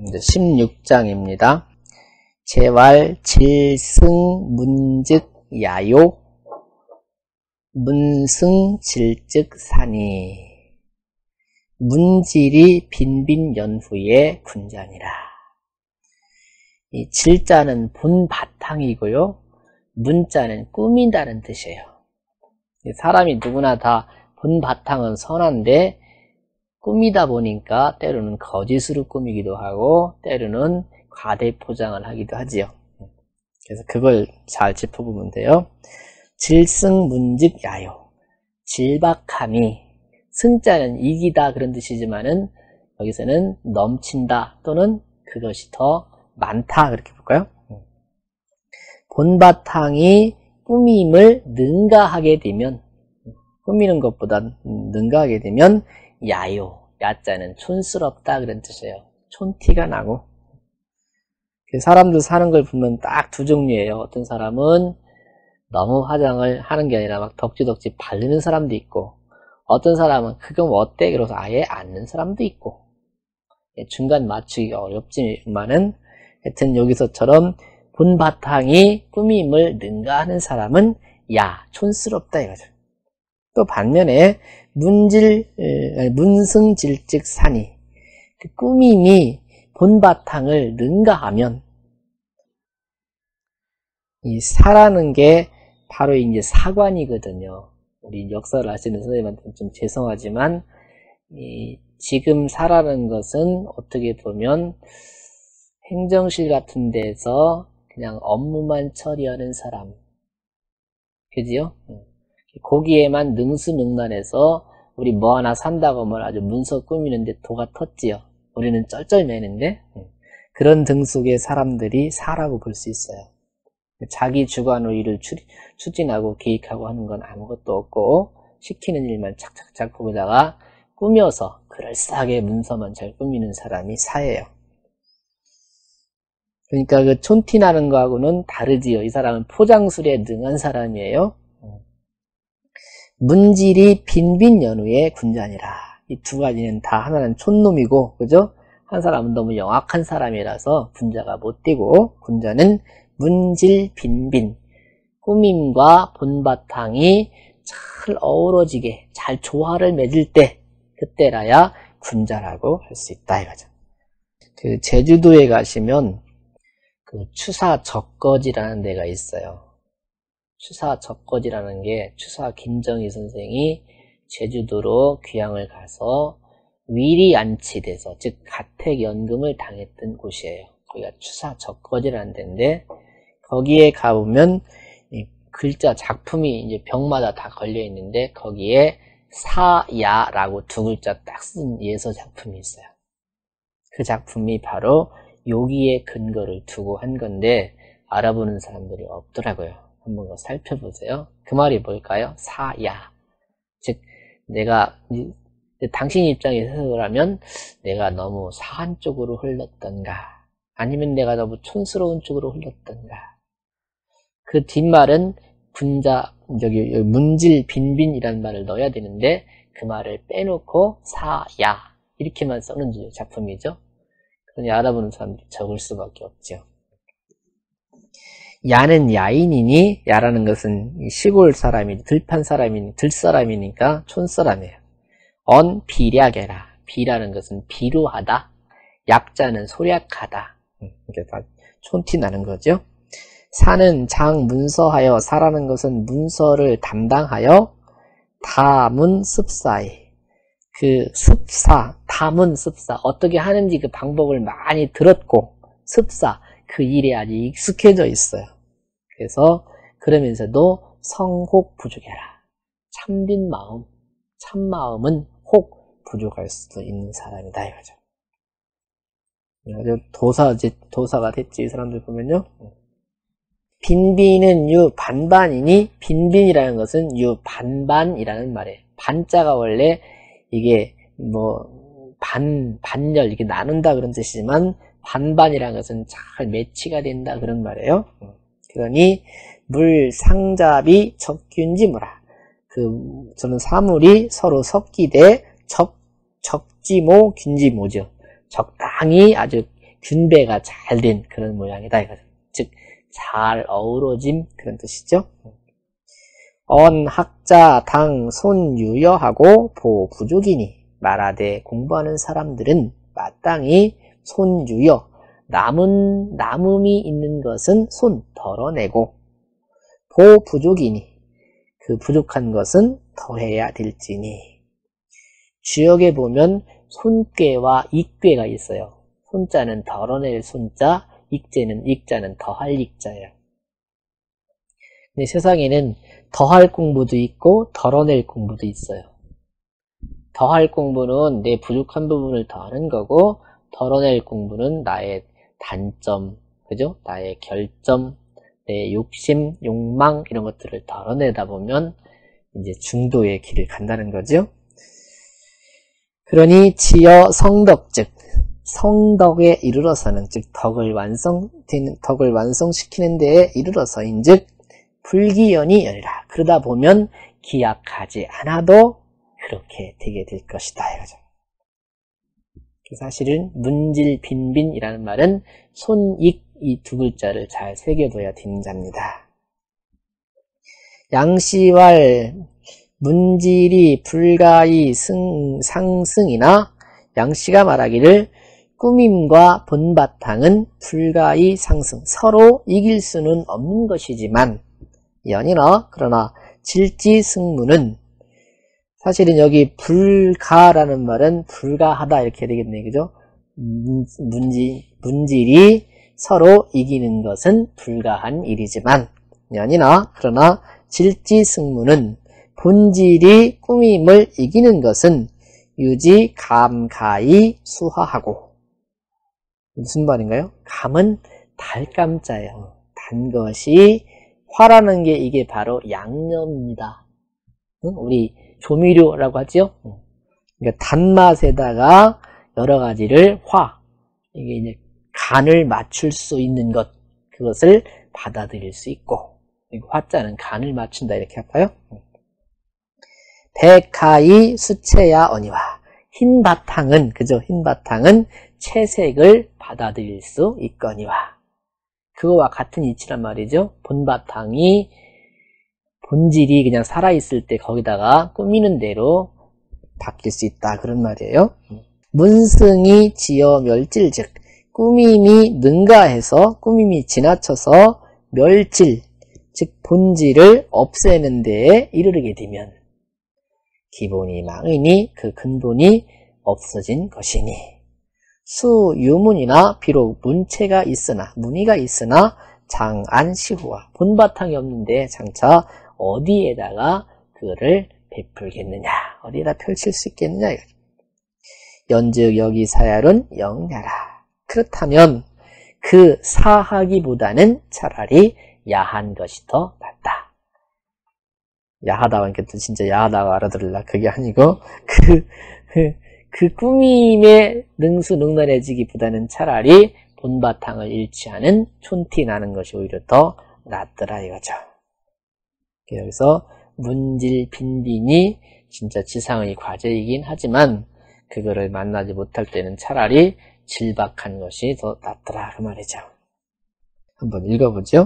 16장입니다. 재왈 질승 문즉 야요 문승 질즉 산이 문질이 빈빈 연후에 군자니라. 이 질자는 본 바탕이고요. 문자는 꾸민다는 뜻이에요. 사람이 누구나 다 본 바탕은 선한데 꾸미다 보니까 때로는 거짓으로 꾸미기도 하고 때로는 과대 포장을 하기도 하지요. 그래서 그걸 잘 짚어보면 돼요. 질승 문즉 야요. 질박함이, 승자는 이기다 그런 뜻이지만은 여기서는 넘친다 또는 그것이 더 많다 그렇게 볼까요? 본바탕이 꾸밈을 능가하게 되면, 꾸미는 것보다 능가하게 되면 야요, 야자는 촌스럽다 그런 뜻이에요. 촌티가 나고. 사람들 사는 걸 보면 딱 두 종류예요. 어떤 사람은 너무 화장을 하는 게 아니라 막 덕지덕지 바르는 사람도 있고, 어떤 사람은 그건 어때? 그래서 아예 않는 사람도 있고, 중간 맞추기가 어렵지만은 하여튼 여기서처럼 본 바탕이 꾸밈을 능가하는 사람은 야, 촌스럽다 이거죠. 또 반면에 문승질즉 산이, 그 꾸밈이 본 바탕을 능가하면, 이 사라는 게 바로 이제 사관이거든요. 우리 역사를 아시는 선생님한테 좀 죄송하지만, 지금 사라는 것은 어떻게 보면 행정실 같은 데서 그냥 업무만 처리하는 사람. 그지요? 거기에만 능수능란해서 우리 뭐 하나 산다고 하면 아주 문서 꾸미는데 도가 텄지요. 우리는 쩔쩔매는데 그런 등속의 사람들이 사라고 볼 수 있어요. 자기 주관으로 일을 추진하고 계획하고 하는 건 아무것도 없고 시키는 일만 착착착 거기다가 꾸며서 그럴싸하게 문서만 잘 꾸미는 사람이 사예요. 그러니까 그 촌티 나는 거하고는 다르지요. 이 사람은 포장술에 능한 사람이에요. 문질이 빈빈 연후에 군자니라. 이 두 가지는 다 하나는 촌놈이고, 그죠? 한 사람은 너무 영악한 사람이라서 군자가 못 되고, 군자는 문질 빈빈, 꾸밈과 본바탕이 잘 어우러지게, 잘 조화를 맺을 때, 그때라야 군자라고 할 수 있다 이거죠. 그 제주도에 가시면 그 추사 적거지라는 데가 있어요. 추사 적거지라는 게 추사 김정희 선생이 제주도로 귀향을 가서 위리 안치돼서, 즉 가택연금을 당했던 곳이에요. 거기가 추사 적거지라는 데인데, 거기에 가보면 이 글자 작품이 이제 벽마다 다 걸려 있는데 거기에 사야라고 두 글자 딱 쓴 예서 작품이 있어요. 그 작품이 바로 여기에 근거를 두고 한 건데 알아보는 사람들이 없더라고요. 한번 살펴보세요. 그 말이 뭘까요? 사야. 즉, 내가, 당신 입장에서 해석하면 내가 너무 사한 쪽으로 흘렀던가, 아니면 내가 너무 촌스러운 쪽으로 흘렀던가. 그 뒷말은 군자, 문질 빈빈이라는 말을 넣어야 되는데, 그 말을 빼놓고 사야. 이렇게만 써는 작품이죠. 그러니 알아보는 사람들이 적을 수밖에 없죠. 야는 야인이니, 야라는 것은 시골 사람이, 들판 사람이, 들사람이니까 촌사람이에요. 언 비략해라. 비라는 것은 비루하다. 약자는 소략하다. 이게 다 촌티 나는 거죠. 사는 장 문서하여, 사라는 것은 문서를 담당하여 다문 습사이. 그 습사, 다문 습사, 어떻게 하는지 그 방법을 많이 들었고, 습사, 그 일에 아주 익숙해져 있어요. 그래서 그러면서도 성혹 부족해라. 참빈 마음, 참마음은 혹 부족할 수도 있는 사람이다 이거죠. 도사가 됐지 이 사람들 보면요. 빈빈은 유 반반이니, 빈빈이라는 것은 유 반반이라는 말이에요. 반자가 원래 이게 뭐 반열 이렇게 나눈다 그런 뜻이지만 반반이라는 것은 잘 매치가 된다 그런 말이에요. 그러니 물상잡이 적균지무라. 저는 사물이 서로 섞이되 적지모 균지모죠. 적당히 아주 균배가 잘 된 그런 모양이다 이거죠. 즉 잘 어우러짐 그런 뜻이죠. 언 학자 당 손 유여하고 보 부족이니 말하되 공부하는 사람들은 마땅히 손 유여 남음이 있는 것은 손 덜어내고 보 부족이니 그 부족한 것은 더해야 될지니. 주역에 보면 손꾀와 익꾀가 있어요. 손자는 덜어낼 손자, 익자는 더할 익자예요. 근데 세상에는 더할 공부도 있고 덜어낼 공부도 있어요. 더할 공부는 내 부족한 부분을 더하는 거고, 덜어낼 공부는 나의 단점, 그죠? 나의 결점, 내 욕심, 욕망 이런 것들을 덜어내다 보면 이제 중도의 길을 간다는 거죠. 그러니 지어 성덕즉 성덕에 이르러서는 즉 덕을 완성시키는 데에 이르러서인즉 불기연이 여니라. 그러다 보면 기약하지 않아도 그렇게 되게 될 것이다 이거죠. 사실은 문질 빈빈이라는 말은 손익 이 두 글자를 잘 새겨둬야 되는 자입니다. 양씨왈 문질이 불가히 상승이나 양씨가 말하기를 꾸밈과 본바탕은 불가히 상승 서로 이길 수는 없는 것이지만 연이나 그러나 질지승무는 사실은 여기 불가라는 말은 불가하다 이렇게 되겠네요. 그죠? 문질이 서로 이기는 것은 불가한 일이지만 연이나 그러나 질지승무는 본질이 꾸밈을 이기는 것은 유지 감가히 수하하고. 무슨 말인가요? 감은 달감자예요. 단 것이 화라는 게 이게 바로 양념입니다. 우리 조미료라고 하죠. 그러니까 단맛에다가 여러 가지를 이게 이제 간을 맞출 수 있는 것, 그것을 받아들일 수 있고, 화자는 간을 맞춘다 이렇게 할까요? 백하이 수채야 어니와 흰 바탕은 그죠? 흰 바탕은 채색을 받아들일 수 있거니와 그거와 같은 이치란 말이죠. 본바탕이 본질이 그냥 살아있을 때 거기다가 꾸미는 대로 바뀔 수 있다 그런 말이에요. 문승이 지어 멸질즉 꾸밈이 능가해서 꾸밈이 지나쳐서 멸질 즉 본질을 없애는 데에 이르게 되면 기본이 망이니 그 근본이 없어진 것이니 수유문이나 비록 문체가 있으나 문의가 있으나 장안시후와 본바탕이 없는데 장차 어디에다가 그거를 베풀겠느냐 어디에다 펼칠 수 있겠느냐 연즉 여기 사야론 영야라. 그렇다면 그 사하기보다는 차라리 야한 것이 더 낫다. 야하다고 하니까 또 진짜 야하다고 알아들을라 그게 아니고 그 꾸밈에 능수능란해지기보다는 차라리 본바탕을 잃지 않은 촌티 나는 것이 오히려 더 낫더라 이거죠. 여기서 문질 빈빈이 진짜 지상의 과제이긴 하지만 그거를 만나지 못할 때는 차라리 질박한 것이 더 낫더라 그 말이죠. 한번 읽어보죠.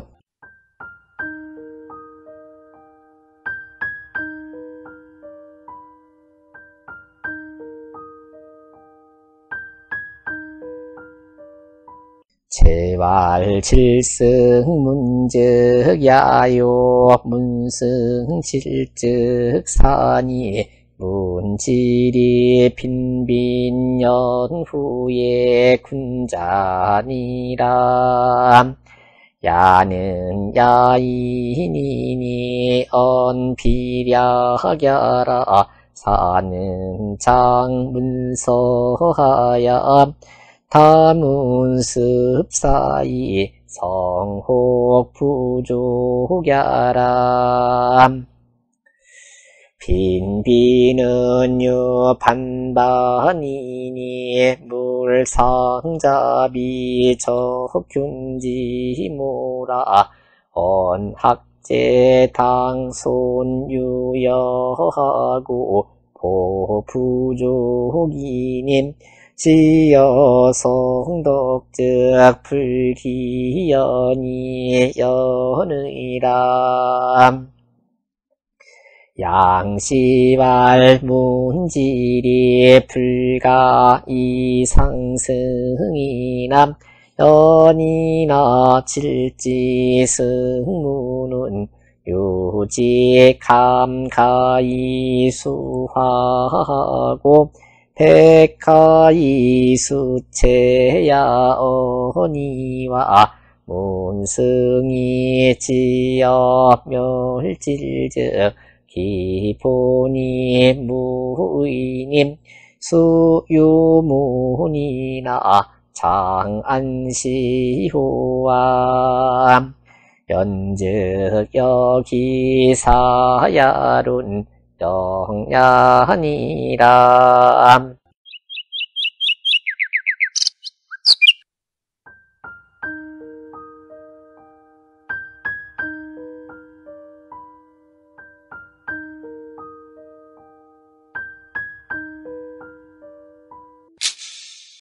제왈 질승 문즉 야요 문승 질즉 산이 문질이 빈빈 연후에 군자니라. 야는 야인이니 언비랴하랴라. 사는 장문서하야 다문습사이 성혹 부족야라. 빈비는 유반반이니 물상자비 적균지모라. 언학제 당손 유여하고 보부족이님 지여 송독즉 불기연이 연의람 양시발 문질이 불가 이상승이남 연이나 칠지승무는 유지 감가이 수하고 백가이 수체야 어니와 문승이 지역 멸질즉 기본이 무의님 수유문이나 장안시호와 연즉 여기 사야룬 영야니라